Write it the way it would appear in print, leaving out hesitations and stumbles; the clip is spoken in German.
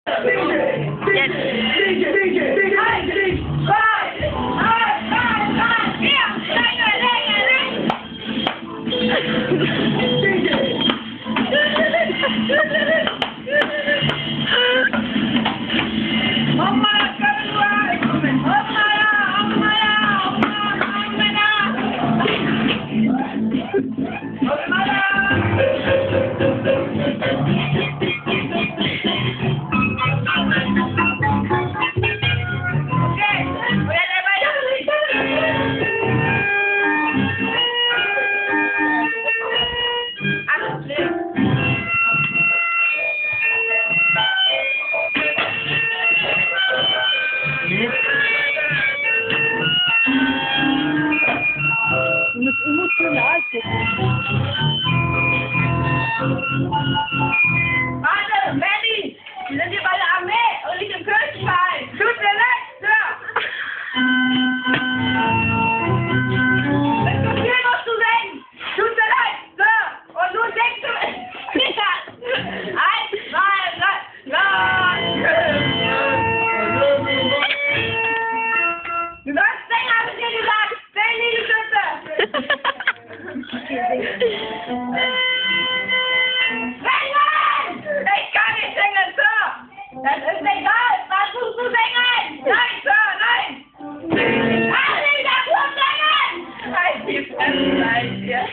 Du musst emotional gucken. Warte, Mandy! Wir sind hier bei der Armee und nicht im Kirchenverein! Tut mir leid, Sir! Es gibt viel noch zu singen! Tut mir leid, Sir! Und nun denkst du... Eins, zwei, drei... Du sollst singen, habe ich dir gesagt! Sing, Liegestütze! Ich kann nicht singen, Sir! Das ist egal! Versuchst du singen! Nein, Sir, nein! Ich kann nicht, das muss singen! Halt die Fresse, hier!